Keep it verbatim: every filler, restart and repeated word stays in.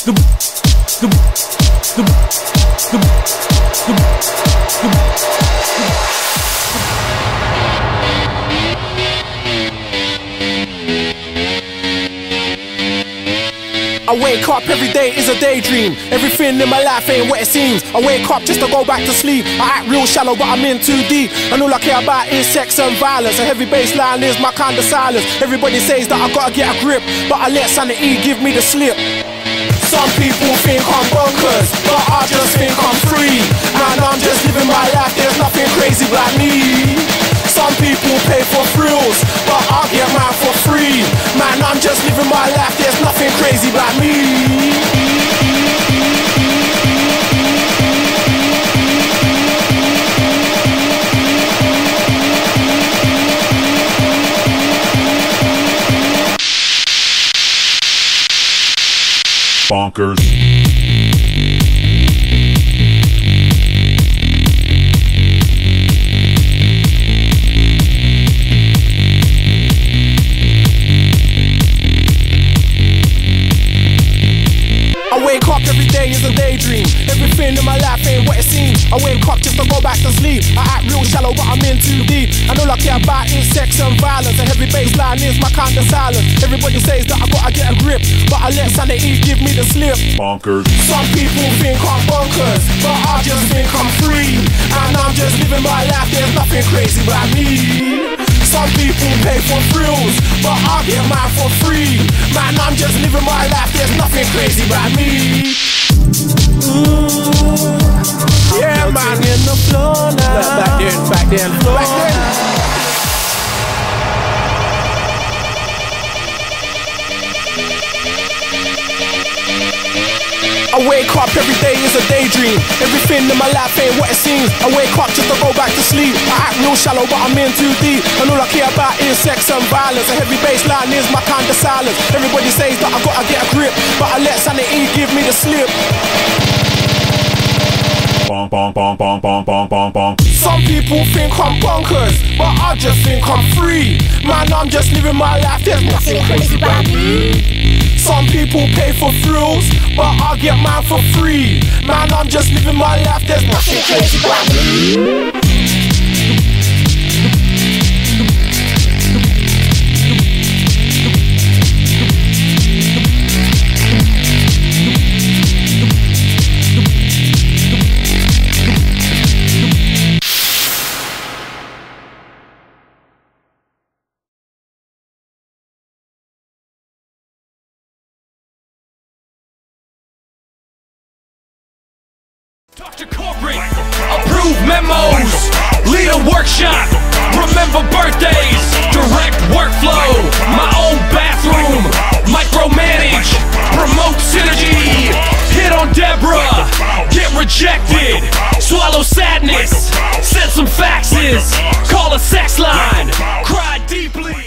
I wake up every day is a daydream. Everything in my life ain't what it seems. I wake up just to go back to sleep. I act real shallow but I'm in too deep. And all I care about is sex and violence. A heavy bass line is my kind of silence. Everybody says that I gotta get a grip, but I let sanity give me the slip. Some people think I'm bonkers, but I just think I'm free. Man, I'm just living my life, there's nothing crazy about me. Some people pay for thrills, but I get mine for free. Man, I'm just living my life, there's nothing crazy about me. Bonkers. I wake up every day is a daydream. Everything in my life ain't what it seems. I wake up just to go back to sleep. I act real shallow but I'm in too deep. And all I care about is sex and violence. A heavy bass line is my kind of silence. Everybody says that I gotta get a grip, but I let sanity give me the slip. Bonkers. Some people think I'm bonkers, but I just think I'm free. And I'm just living my life, there's nothing crazy about me. Some people pay for thrills, but I get mine for free. Man, I'm just living my life, there's nothing crazy about me. Ooh, yeah, man, in the floor now. Look, back then, back then, back then. I wake up every day is a daydream. Everything in my life ain't what it seems. I wake up just to go back to sleep. I act real shallow but I'm in too deep. And all I care about is sex and violence. A heavy bass line is my kind of silence. Everybody says that I gotta get a grip, but I let sanity give me the slip. Bonk, bonk, bonk, bonk, bonk, bonk, bonk, bonk. Some people think I'm bonkers, but I just think I'm free. Man, I'm just living my life, there's nothing crazy about me. Some people pay for thrills, but I get mine for free. Man, I'm just living my life, there's nothing crazy about me. Talk to corporate, approve memos, lead a workshop, remember birthdays, direct workflow, my own bathroom, micromanage, promote synergy, hit on Deborah, get rejected, swallow sadness, send some faxes, call a sex line, cry deeply.